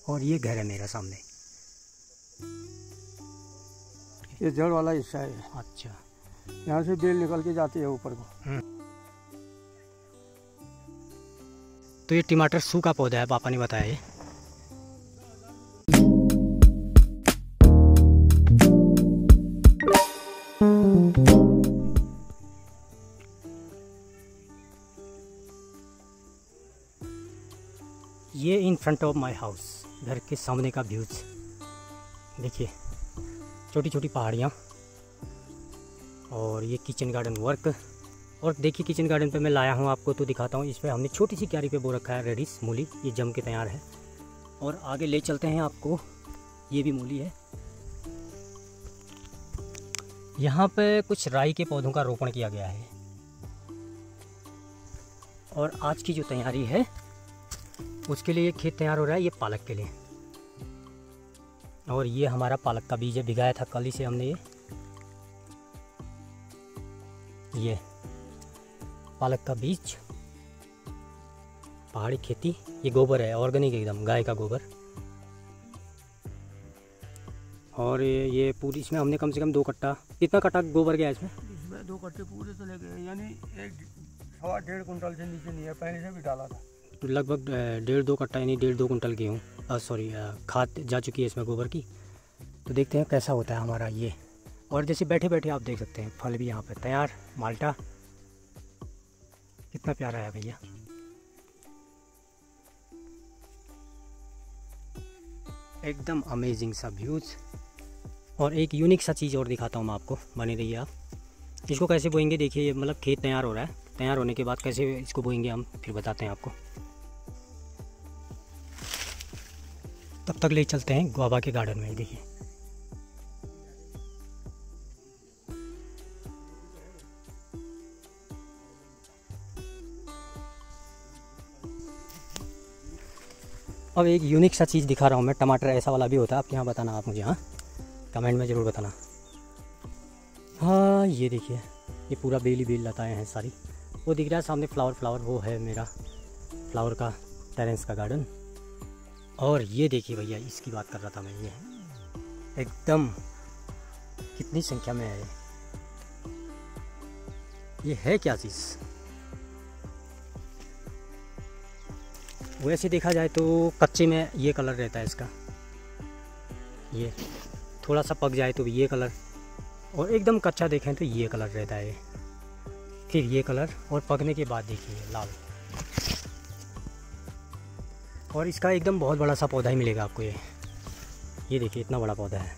और ये घर है मेरा सामने। ये जड़ वाला हिस्सा है। अच्छा, यहाँ से बेल निकल के जाती है ऊपर को। तो ये टमाटर सूखा पौधा है, पापा ने बताया ये। ये in front of my house, घर के सामने का व्यूज देखिए, छोटी छोटी पहाड़ियाँ और ये किचन गार्डन वर्क। और देखिए किचन गार्डन पे मैं लाया हूँ आपको तो दिखाता हूँ। इस पर हमने छोटी सी क्यारी पे बो रखा है रेडिस मूली, ये जम के तैयार है। और आगे ले चलते हैं आपको, ये भी मूली है। यहाँ पे कुछ राई के पौधों का रोपण किया गया है। और आज की जो तैयारी है उसके लिए ये खेत तैयार हो रहा है, ये पालक के लिए। और ये हमारा पालक का बीज है, भिगाया था कल ही से हमने। ये पालक का बीज, पहाड़ी खेती। ये गोबर है, ऑर्गेनिक एकदम, गाय का गोबर। और ये पूरी इसमें हमने कम से कम 2 कट्टा, कितना कट्टा गोबर गया इसमें? इसमें 2 कट्टे पूरे तो लगे, यानी 1.5 कुंटल से नीचे नहीं है, पहले से भी डाला था। तो लगभग 1.5-2 कट्टा यानी 1.5-2 कुंटल गेहूँ, सॉरी खाद जा चुकी है इसमें गोबर की। तो देखते हैं कैसा होता है हमारा ये। और जैसे बैठे बैठे आप देख सकते हैं फल भी यहाँ पे तैयार, माल्टा कितना प्यारा है भैया। एकदम अमेजिंग सा व्यूज। और एक यूनिक सा चीज़ और दिखाता हूँ मैं आपको, बने रहिए आप। इसको कैसे बोएंगे देखिए, ये मतलब खेत तैयार हो रहा है, तैयार होने के बाद कैसे इसको बोएंगे हम फिर बताते हैं आपको। तब तक ले चलते हैं गुआवा के गार्डन में। देखिए अब एक यूनिक सा चीज़ दिखा रहा हूँ मैं। टमाटर ऐसा वाला भी होता है आपके यहाँ, बताना आप मुझे, हाँ कमेंट में ज़रूर बताना। हाँ ये देखिए, ये पूरा बेली बेल लताएँ हैं सारी। वो दिख रहा है सामने फ्लावर, वो है मेरा फ्लावर का टेरेस का गार्डन। और ये देखिए भैया, इसकी बात कर रहा था मैं, ये एकदम कितनी संख्या में है ये है क्या चीज़? वैसे देखा जाए तो कच्चे में ये कलर रहता है इसका, ये थोड़ा सा पक जाए तो ये कलर, और एकदम कच्चा देखें तो ये कलर रहता है, फिर ये कलर, और पकने के बाद देखिए लाल। और इसका एकदम बहुत बड़ा सा पौधा ही मिलेगा आपको। ये देखिए इतना बड़ा पौधा है।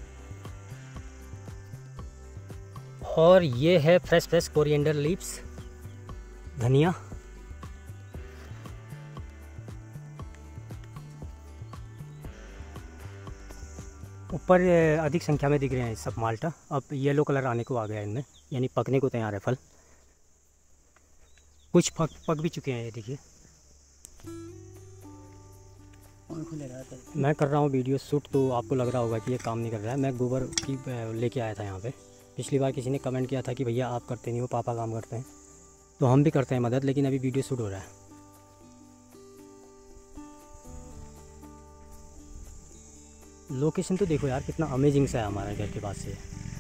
और ये है फ्रेश कोरिएंडर लीव्स, धनिया। ऊपर अधिक संख्या में दिख रहे हैं सब माल्टा। अब येलो कलर आने को आ गया इनमें, यानी पकने को तैयार है फल। कुछ पक भी चुके हैं, ये देखिए। मैं कर रहा हूँ वीडियो शूट तो आपको लग रहा होगा कि ये काम नहीं कर रहा है। मैं गोबर की लेके आया था यहाँ पे। पिछली बार किसी ने कमेंट किया था कि भैया आप करते नहीं हो, पापा काम करते हैं। तो हम भी करते हैं मदद, लेकिन अभी वीडियो शूट हो रहा है। लोकेशन तो देखो यार कितना अमेजिंग सा है हमारे घर के पास से।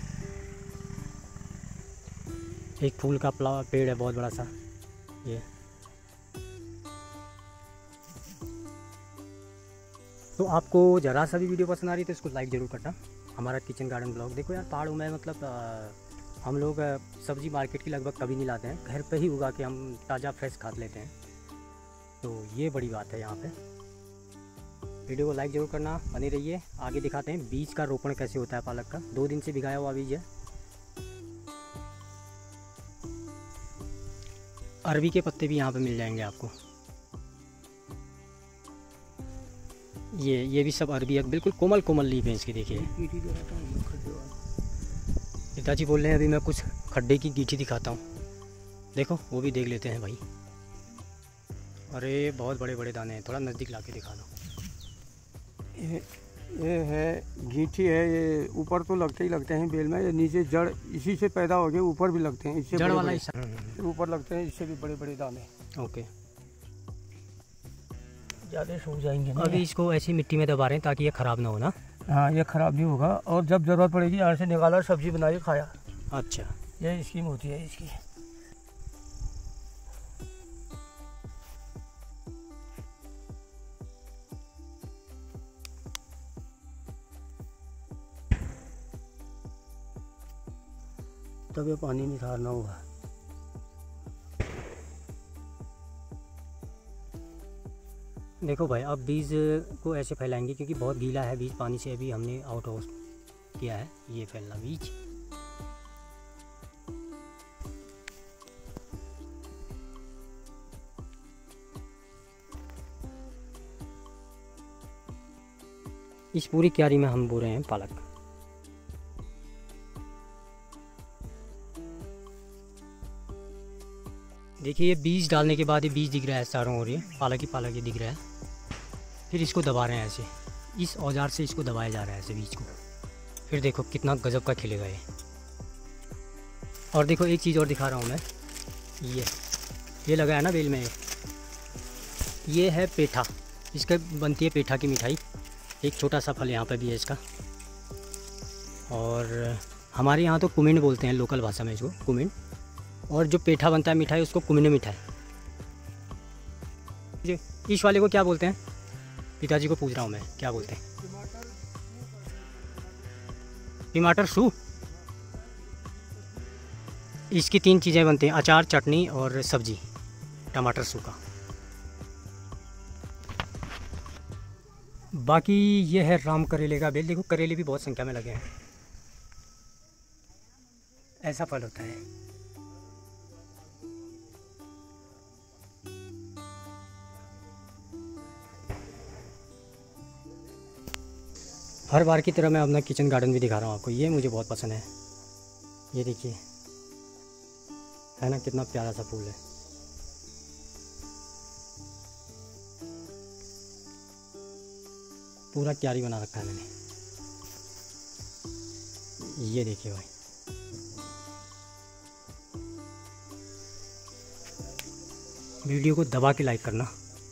एक फूल का पेड़ है बहुत बड़ा सा ये। तो आपको ज़रा सा भी वीडियो पसंद आ रही है तो इसको लाइक ज़रूर करना। हमारा किचन गार्डन ब्लॉग देखो यार, पहाड़ों में मतलब हम लोग सब्ज़ी मार्केट की लगभग कभी नहीं लाते हैं, घर पे ही उगा के हम ताज़ा फ्रेश खाद लेते हैं। तो ये बड़ी बात है यहाँ पे। वीडियो को लाइक ज़रूर करना, बने रहिए। आगे दिखाते हैं बीज का रोपण कैसे होता है पालक का। 2 दिन से भिगाया हुआ बीज है। अरबी के पत्ते भी यहाँ पे मिल जाएंगे आपको। ये भी सब अरबी है, बिल्कुल कोमल लीफ है इसकी। देखिए पिताजी बोल रहे हैं अभी मैं कुछ खड्डे की गीठी दिखाता हूँ, देखो वो भी देख लेते हैं भाई। अरे बहुत बड़े बड़े दाने हैं, थोड़ा नज़दीक ला के दिखा दो। ये है गीठी है, ये ऊपर तो लगते ही लगते हैं बेल में, ये नीचे जड़ इसी से पैदा हो गए, ऊपर भी लगते हैं, इससे जड़ वाला ऊपर लगते हैं, इससे भी बड़े बड़े दाने। ओके, ज़्यादा सूख जाएंगे ना। अभी इसको ऐसी मिट्टी में दबा रहे हैं ताकि ये ख़राब ना हो ना। हाँ, ये ख़राब नहीं होगा और जब ज़रूरत पड़ेगी यहाँ से निकाला, सब्जी बनाई, खाया। अच्छा, ये स्कीम होती है इसकी। तब ये पानी निथारना होगा। देखो भाई, अब बीज को ऐसे फैलाएंगे क्योंकि बहुत गीला है बीज, पानी से अभी हमने आउट हाउस किया है। ये फैलना बीज। इस पूरी क्यारी में हम बो रहे हैं पालक। देखिए, ये बीज डालने के बाद ये बीज दिख रहा है चारों ओर, ये पालक ही दिख रहा है। फिर इसको दबा रहे हैं ऐसे, इस औजार से इसको दबाया जा रहा है ऐसे बीज को। फिर देखो कितना गजब का खिलेगा ये। और देखो एक चीज़ और दिखा रहा हूँ मैं, ये लगा है ना बेल में, ये है पेठा। इसका बनती है पेठा की मिठाई। एक छोटा सा फल यहाँ पे भी है इसका। और हमारे यहाँ तो कुमिन बोलते हैं लोकल भाषा में इसको, कुमिन। और जो पेठा बनता है मिठाई, उसको कुमिन मिठाई। इस वाले को क्या बोलते हैं? पिताजी को पूछ रहा हूँ मैं, क्या बोलते हैं? टमाटर सू। इसकी 3 चीज़ें बनती हैं, अचार, चटनी और सब्जी। टमाटर सू का। बाकी ये है राम करेले का बेल। देखो करेले भी बहुत संख्या में लगे हैं। ऐसा फल होता है। हर बार की तरह मैं अपना किचन गार्डन भी दिखा रहा हूँ आपको। ये मुझे बहुत पसंद है। ये देखिए, है ना, कितना प्यारा सा फूल है। पूरा क्यारी बना रखा है मैंने। ये देखिए भाई, वीडियो को दबा के लाइक करना।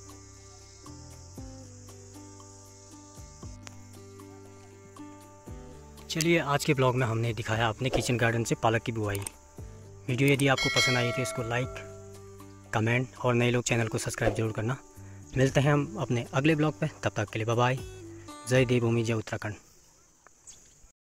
चलिए, आज के ब्लॉग में हमने दिखाया अपने किचन गार्डन से पालक की बुआई। वीडियो यदि आपको पसंद आई तो इसको लाइक, कमेंट और नए लोग चैनल को सब्सक्राइब जरूर करना। मिलते हैं हम अपने अगले ब्लॉग पे। तब तक के लिए बाय बाय। जय देवभूमि, जय उत्तराखंड।